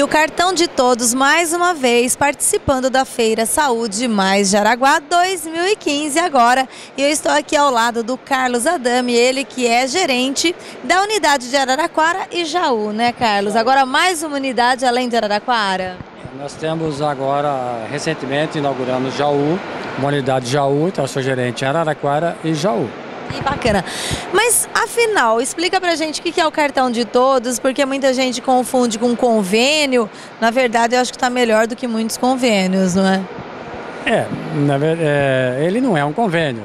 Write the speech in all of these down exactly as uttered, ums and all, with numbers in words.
o Cartão de Todos, mais uma vez, participando da Feira Saúde Mais Jaraguá dois mil e quinze agora. E eu estou aqui ao lado do Carlos Adame, ele que é gerente da unidade de Araraquara e Jaú, né, Carlos? Agora mais uma unidade além de Araraquara. Nós temos agora, recentemente, inauguramos Jaú, uma unidade Jaú, então eu sou gerente em Araraquara e Jaú. Que bacana. Mas, afinal, explica pra gente o que é o Cartão de Todos, porque muita gente confunde com convênio. Na verdade, eu acho que está melhor do que muitos convênios, não é? É, na verdade, é, ele não é um convênio.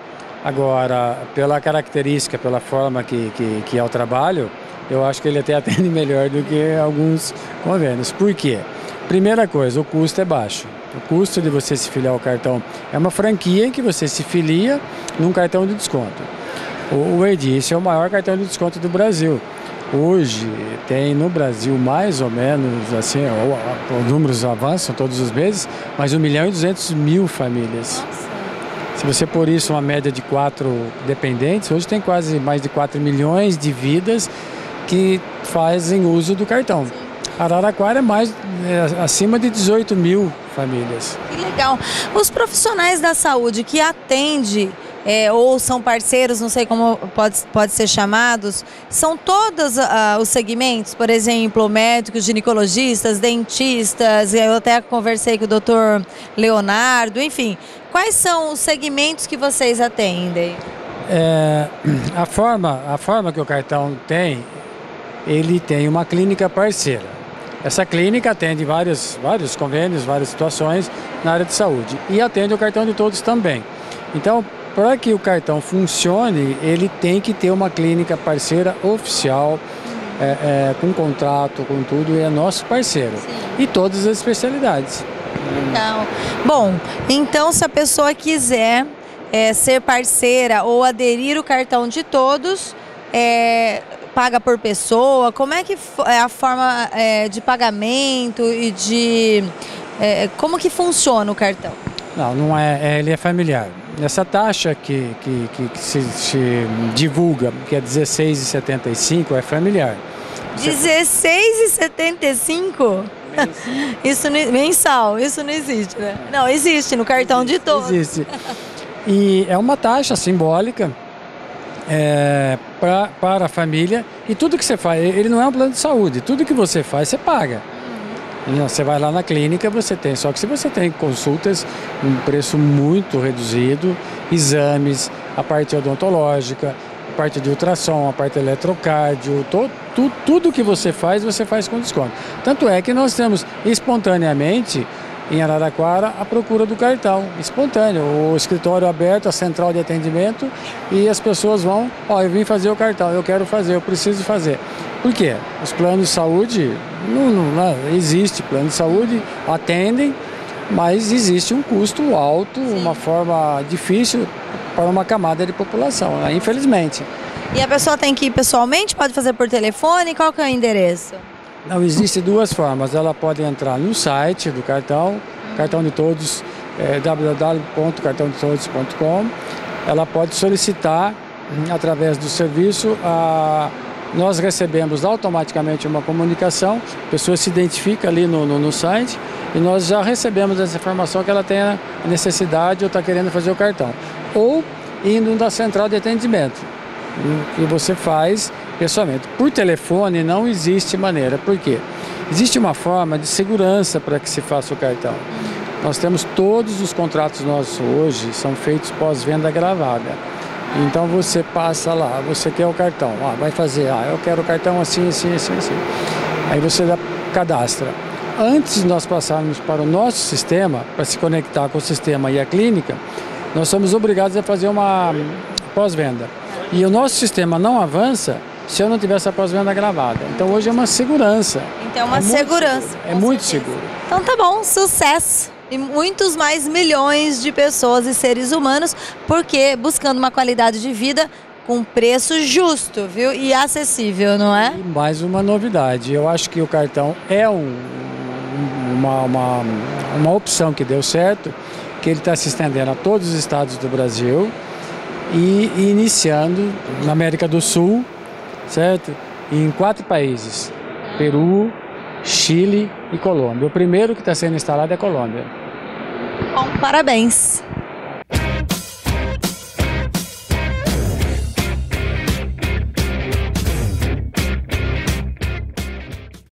Agora, pela característica, pela forma que, que, que é o trabalho, eu acho que ele até atende melhor do que alguns convênios. Por quê? Primeira coisa, o custo é baixo. O custo de você se filiar ao cartão é uma franquia em que você se filia num cartão de desconto. O, o Edis é o maior cartão de desconto do Brasil. Hoje tem no Brasil mais ou menos, assim, os números avançam todos os meses, mas um milhão e duzentos mil famílias. Nossa. Se você pôr isso uma média de quatro dependentes, hoje tem quase mais de quatro milhões de vidas que fazem uso do cartão. Araraquara é mais é, acima de dezoito mil famílias. Que legal. Os profissionais da saúde que atendem é, ou são parceiros, não sei como pode, pode ser chamados, são todos uh, os segmentos, por exemplo, médicos, ginecologistas, dentistas, eu até conversei com o doutor Leonardo, enfim. Quais são os segmentos que vocês atendem? É, a, forma, a forma que o cartão tem, ele tem uma clínica parceira. Essa clínica atende vários, vários convênios, várias situações na área de saúde e atende o Cartão de Todos também. Então, para que o cartão funcione, ele tem que ter uma clínica parceira oficial, é, é, com contrato, com tudo, e é nosso parceiro. Sim. E todas as especialidades. Legal. Bom, então se a pessoa quiser é, ser parceira ou aderir o Cartão de Todos, é, paga por pessoa? Como é que é a forma é, de pagamento e de... É, como que funciona o cartão? Não, não é, é ele é familiar. Essa taxa que, que, que, que se, se divulga, que é dezesseis reais e setenta e cinco centavos, é familiar. dezesseis reais e setenta e cinco centavos? Isso não, mensal, isso não existe, né? Não, existe no Cartão de Todos. Existe. E é uma taxa simbólica. É, pra, para a família, e tudo que você faz, ele não é um plano de saúde, tudo que você faz você paga. Uhum. Você vai lá na clínica, você tem, só que se você tem consultas, um preço muito reduzido, exames, a parte odontológica, a parte de ultrassom, a parte eletrocardio, to, tu, tudo que você faz, você faz com desconto. Tanto é que nós temos espontaneamente em Araraquara a procura do cartão, espontâneo, o escritório aberto, a central de atendimento, e as pessoas vão, ó, eu vim fazer o cartão, eu quero fazer, eu preciso fazer. Por quê? Os planos de saúde, não, não, não existe plano de saúde, atendem, mas existe um custo alto, Sim. uma forma difícil para uma camada de população, né? Infelizmente. E a pessoa tem que ir pessoalmente, pode fazer por telefone, qual que é o endereço? Não, existem duas formas. Ela pode entrar no site do cartão, uhum. Cartão de Todos, é, w w w ponto cartão de todos ponto com. Ela pode solicitar, através do serviço, a, nós recebemos automaticamente uma comunicação, a pessoa se identifica ali no, no, no site e nós já recebemos essa informação que ela tem a necessidade ou está querendo fazer o cartão. Ou indo na central de atendimento, e você faz pessoalmente. Por telefone não existe maneira. Por quê? Existe uma forma de segurança para que se faça o cartão. Nós temos todos os contratos nossos hoje, são feitos pós-venda gravada. Então você passa lá, você quer o cartão, ah, vai fazer, ah, eu quero o cartão assim, assim, assim, assim. Aí você dá, cadastra. Antes de nós passarmos para o nosso sistema, para se conectar com o sistema e a clínica, nós somos obrigados a fazer uma pós-venda. E o nosso sistema não avança se eu não tiver essa pós-venda gravada. Então hoje é uma segurança. Então é uma é segurança. Seguro. É muito seguro. Então tá bom, sucesso. E muitos mais milhões de pessoas e seres humanos, porque buscando uma qualidade de vida com preço justo, viu? E acessível, não é? E mais uma novidade. Eu acho que o cartão é um, uma, uma, uma opção que deu certo, que ele está se estendendo a todos os estados do Brasil e, e iniciando na América do Sul, certo? Em quatro países: Peru, Chile e Colômbia. O primeiro que está sendo instalado é Colômbia. Bom, parabéns.